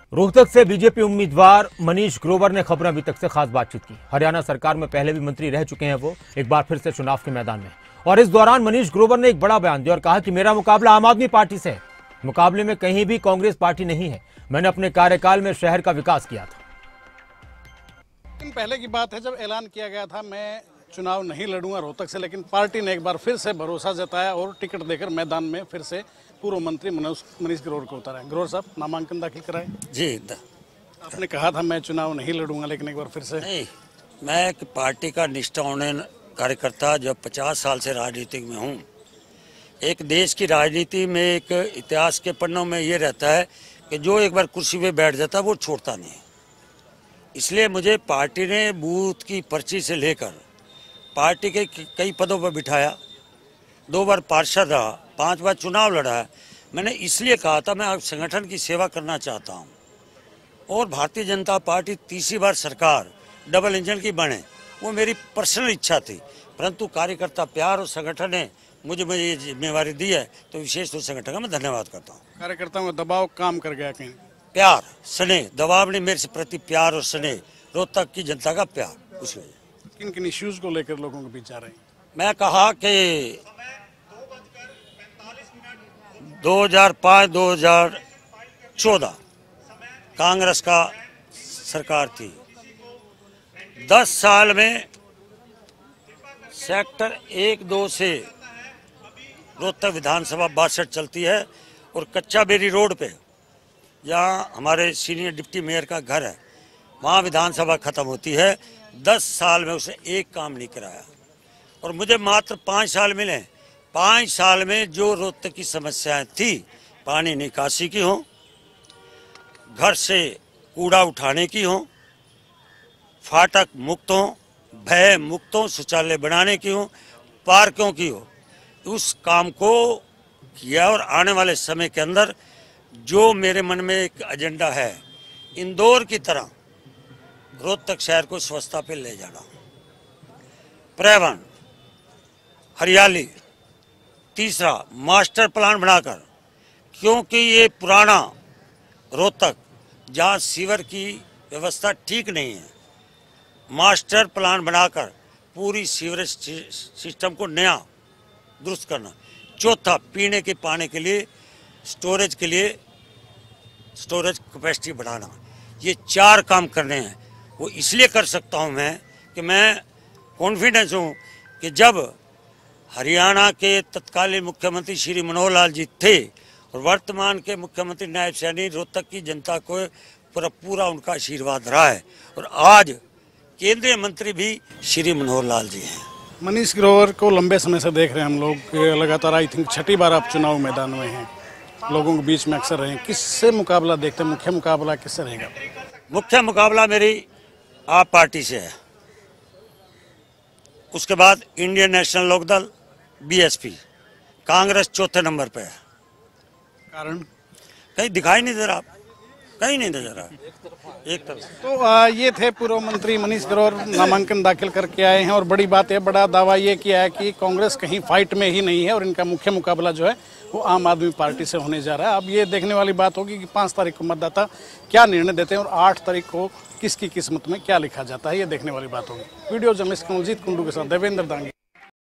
रोहतक से बीजेपी उम्मीदवार मनीष ग्रोवर ने खबरें अभी तक से खास बातचीत की। हरियाणा सरकार में पहले भी मंत्री रह चुके हैं वो, एक बार फिर से चुनाव के मैदान में। और इस दौरान मनीष ग्रोवर ने एक बड़ा बयान दिया और कहा कि मेरा मुकाबला आम आदमी पार्टी से है, मुकाबले में कहीं भी कांग्रेस पार्टी नहीं है। मैंने अपने कार्यकाल में शहर का विकास किया था। दिन पहले की बात है जब ऐलान किया गया था मैं चुनाव नहीं लड़ूंगा रोहतक से, लेकिन पार्टी ने एक बार फिर से भरोसा जताया और टिकट देकर मैदान में फिर से पूर्व मंत्री मनीष ग्रोवर को उतारा। ग्रोवर साहब नामांकन दाखिल कराए जी। आपने कहा था मैं चुनाव नहीं लड़ूंगा, लेकिन एक बार फिर से नहीं, मैं एक पार्टी का निष्ठावान कार्यकर्ता जो 50 साल से राजनीति में हूँ। एक देश की राजनीति में एक इतिहास के पन्नों में ये रहता है कि जो एक बार कुर्सी पे बैठ जाता है वो छोड़ता नहीं। इसलिए मुझे पार्टी ने बूथ की पर्ची से लेकर पार्टी के कई पदों पर बिठाया, 2 बार पार्षद रहा, 5 बार चुनाव लड़ा है। मैंने इसलिए कहा था मैं अब संगठन की सेवा करना चाहता हूं और भारतीय जनता पार्टी तीसरी बार सरकार डबल इंजन की बने, वो मेरी पर्सनल इच्छा थी। परंतु कार्यकर्ता प्यार और संगठन ने मुझे ये जिम्मेवारी दी है, तो विशेष रूप से संगठन का मैं धन्यवाद करता हूँ। कार्यकर्ताओं में दबाव काम कर गया कहीं? प्यार स्नेह, दबाव नहीं, मेरे प्रति प्यार और स्नेह, रोहतक की जनता का प्यार। उस वजह किन किन इश्यूज को लेकर लोगों के बीच आ रहे हैं? मैं कहा कि 2005-2014 कांग्रेस का सरकार थी। 10 साल में सेक्टर 1-2 से रोहतक विधानसभा 62 चलती है और कच्चा बेरी रोड पे जहाँ हमारे सीनियर डिप्टी मेयर का घर है, वहाँ विधानसभा खत्म होती है। 10 साल में उसे एक काम नहीं कराया और मुझे मात्र 5 साल मिले। 5 साल में जो रोहतक की समस्याएं थी, पानी निकासी की हो, घर से कूड़ा उठाने की हो, फाटक मुक्त हो, भय मुक्त हो, शौचालय बनाने की हो, पार्कों की हो, उस काम को किया। और आने वाले समय के अंदर जो मेरे मन में एक एजेंडा है, इंदौर की तरह रोहतक शहर को स्वच्छता पे ले जाना, पर्यावरण, हरियाली, तीसरा मास्टर प्लान बनाकर, क्योंकि ये पुराना रोहतक जहाँ सीवर की व्यवस्था ठीक नहीं है, मास्टर प्लान बनाकर पूरी सीवरेज सिस्टम को नया दुरुस्त करना। चौथा, पीने के पानी के लिए स्टोरेज कैपेसिटी बढ़ाना। ये 4 काम करने हैं। वो इसलिए कर सकता हूँ मैं कि मैं कॉन्फिडेंस हूँ कि जब हरियाणा के तत्कालीन मुख्यमंत्री श्री मनोहर लाल जी थे और वर्तमान के मुख्यमंत्री नायब सैनी, रोहतक की जनता को पूरा उनका आशीर्वाद रहा है और आज केंद्रीय मंत्री भी श्री मनोहर लाल जी हैं। मनीष ग्रोवर को लंबे समय से देख रहे हैं हम लोग, लगातार आई थिंक 6ठी बार आप चुनाव मैदान में हैं, लोगों के बीच में अक्सर रहे। किससे मुकाबला देखते हैं? मुख्य मुकाबला किससे रहेगा? मुख्य मुकाबला मेरी आप पार्टी से है, उसके बाद Indian national Lokdal, BSP, Congress चौथे नंबर पे है। कारण कहीं दिखाई नहीं दे रहा, कहीं नहीं नजर रहा, एक तरफ। तो ये थे पूर्व मंत्री मनीष ग्रोवर, नामांकन दाखिल करके आए हैं और बड़ी बात है, बड़ा दावा ये किया है कि कांग्रेस कहीं फाइट में ही नहीं है और इनका मुख्य मुकाबला जो है वो आम आदमी पार्टी से होने जा रहा है। अब ये देखने वाली बात होगी कि 5 तारीख को मतदाता क्या निर्णय देते हैं और 8 तारीख को किसकी किस्मत में क्या लिखा जाता है, ये देखने वाली बात होगी। वीडियो जर्नलिस्ट कमलजीत कुंडू के साथ देवेंद्र दांगी।